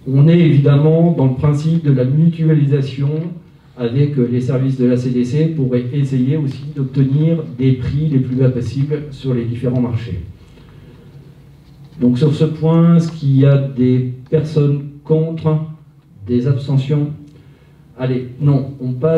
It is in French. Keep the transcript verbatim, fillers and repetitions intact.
On est évidemment dans le principe de la mutualisation avec les services de la C D C pour essayer aussi d'obtenir des prix les plus bas possibles sur les différents marchés. Donc sur ce point, est-ce qu'il y a des personnes contre, des abstentions? Allez, non, on passe.